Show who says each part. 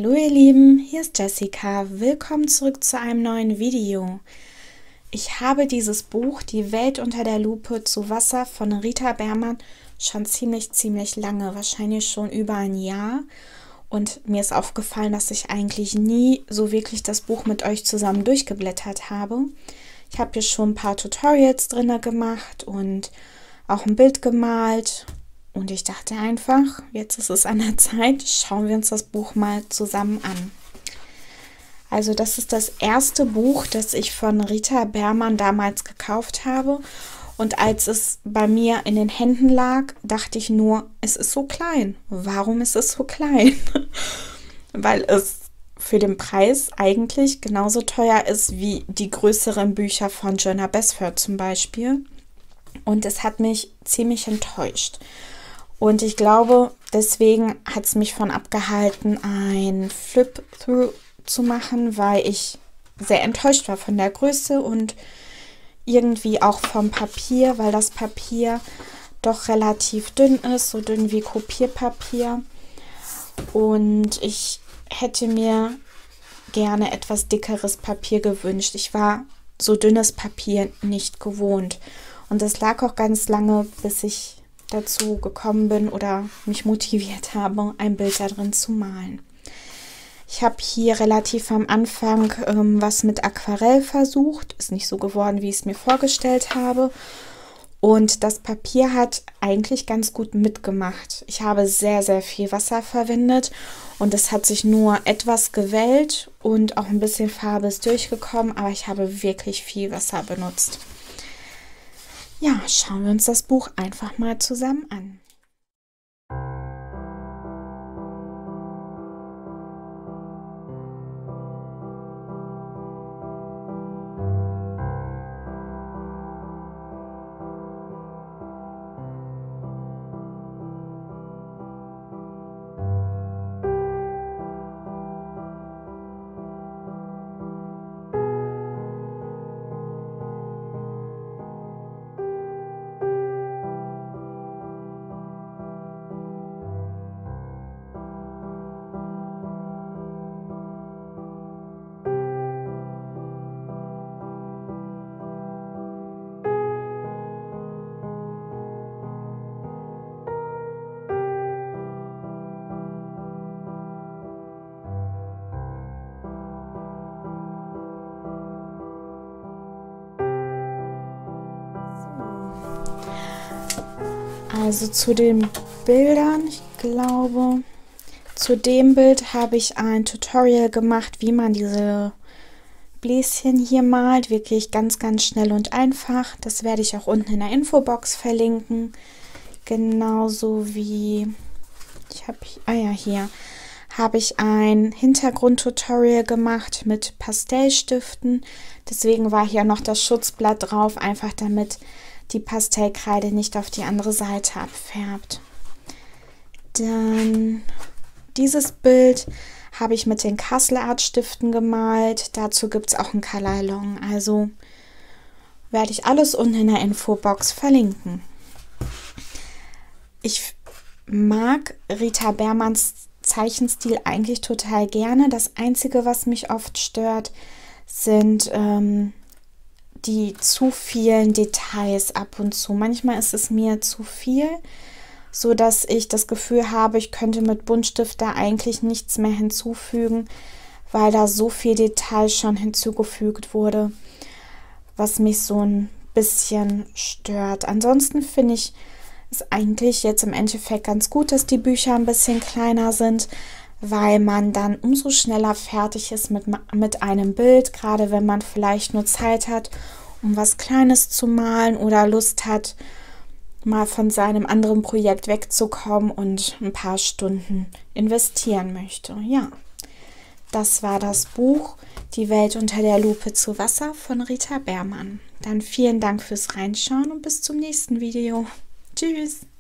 Speaker 1: Hallo ihr Lieben, hier ist Jessica. Willkommen zurück zu einem neuen Video. Ich habe dieses Buch Die Welt unter der Lupe zu Wasser von Rita Bearman schon ziemlich lange, wahrscheinlich schon über ein Jahr. Und mir ist aufgefallen, dass ich eigentlich nie so wirklich das Buch mit euch zusammen durchgeblättert habe. Ich habe hier schon ein paar Tutorials drin gemacht und auch ein Bild gemalt. Und ich dachte einfach, jetzt ist es an der Zeit, schauen wir uns das Buch mal zusammen an. Also das ist das erste Buch, das ich von Rita Bearman damals gekauft habe. Und als es bei mir in den Händen lag, dachte ich nur, es ist so klein. Warum ist es so klein? Weil es für den Preis eigentlich genauso teuer ist wie die größeren Bücher von Joanna Basford zum Beispiel. Und es hat mich ziemlich enttäuscht. Und ich glaube, deswegen hat es mich von abgehalten, ein Flip-Through zu machen, weil ich sehr enttäuscht war von der Größe und irgendwie auch vom Papier, weil das Papier doch relativ dünn ist, so dünn wie Kopierpapier. Und ich hätte mir gerne etwas dickeres Papier gewünscht. Ich war so dünnes Papier nicht gewohnt. Und das lag auch ganz lange, bis ich dazu gekommen bin oder mich motiviert habe, ein Bild da drin zu malen. Ich habe hier relativ am Anfang was mit Aquarell versucht. Ist nicht so geworden, wie ich es mir vorgestellt habe. Und das Papier hat eigentlich ganz gut mitgemacht. Ich habe sehr viel Wasser verwendet und es hat sich nur etwas gewellt und auch ein bisschen Farbe ist durchgekommen, aber ich habe wirklich viel Wasser benutzt. Ja, schauen wir uns das Buch einfach mal zusammen an. Also zu den Bildern, ich glaube, zu dem Bild habe ich ein Tutorial gemacht, wie man diese Bläschen hier malt. Wirklich ganz schnell und einfach. Das werde ich auch unten in der Infobox verlinken. Genauso wie, hier habe ich ein Hintergrundtutorial gemacht mit Pastellstiften. Deswegen war hier noch das Schutzblatt drauf, einfach damit die Pastellkreide nicht auf die andere Seite abfärbt. Dann dieses Bild habe ich mit den Castle Art Stiften gemalt. Dazu gibt es auch einen Color Along. Also werde ich alles unten in der Infobox verlinken. Ich mag Rita Bearmans Zeichenstil eigentlich total gerne. Das Einzige, was mich oft stört, sind die zu vielen Details ab und zu. Manchmal ist es mir zu viel, so dass ich das Gefühl habe, ich könnte mit Buntstift da eigentlich nichts mehr hinzufügen, weil da so viel Detail schon hinzugefügt wurde, was mich so ein bisschen stört. Ansonsten finde ich es eigentlich jetzt im Endeffekt ganz gut, dass die Bücher ein bisschen kleiner sind, weil man dann umso schneller fertig ist mit einem Bild, gerade wenn man vielleicht nur Zeit hat, um was Kleines zu malen oder Lust hat, mal von seinem anderen Projekt wegzukommen und ein paar Stunden investieren möchte. Ja, das war das Buch Die Welt unter der Lupe zu Wasser von Rita Bearman. Dann vielen Dank fürs Reinschauen und bis zum nächsten Video. Tschüss!